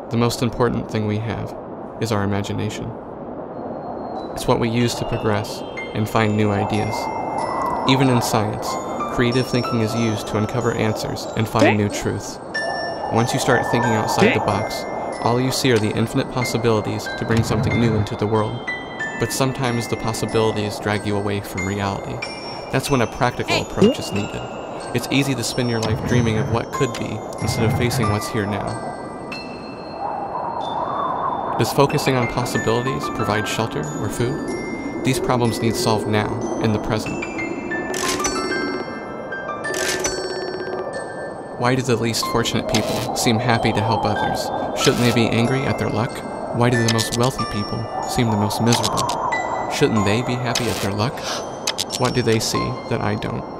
The most important thing we have is our imagination. It's what we use to progress and find new ideas. Even in science, creative thinking is used to uncover answers and find new truths. Once you start thinking outside the box, all you see are the infinite possibilities to bring something new into the world. But sometimes the possibilities drag you away from reality. That's when a practical approach is needed. It's easy to spend your life dreaming of what could be instead of facing what's here now. Does focusing on possibilities provide shelter or food? These problems need solved now, in the present. Why do the least fortunate people seem happy to help others? Shouldn't they be angry at their luck? Why do the most wealthy people seem the most miserable? Shouldn't they be happy at their luck? What do they see that I don't?